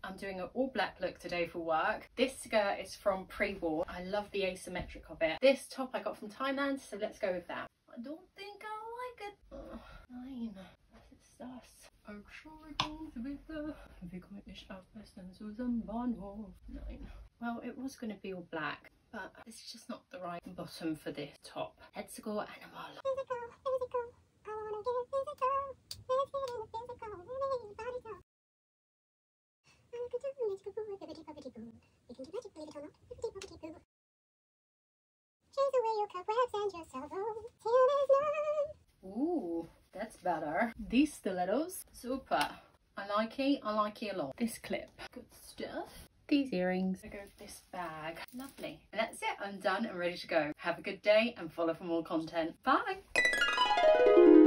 I'm doing an all black look today for work. This skirt is from PreWorn. I love the asymmetric of it. This top I got from Thailand, so let's go with that. I don't think I like it. Nein, was ist das? Entschuldigung, bitte. Wie komme ich auf Essen zu dem Bahnhof? Nein. Well, it was going to be all black, but it's just not the right bottom for this top. Let's go animal. Physical, physical. I wanna get physical. Let's get in the physical. Body talk. I could do magical boo, bibbidi bobbidi boo. We can do magic, believe it or not. Bibbidi bobbidi boo. Chase away your cobwebs and your salvo. Till there's none. Ooh, that's better. These stilettos, super. I like it a lot. This clip, good stuff. These earrings, I go with this bag. Lovely. And that's it, I'm done and ready to go. Have a good day and follow for more content. Bye.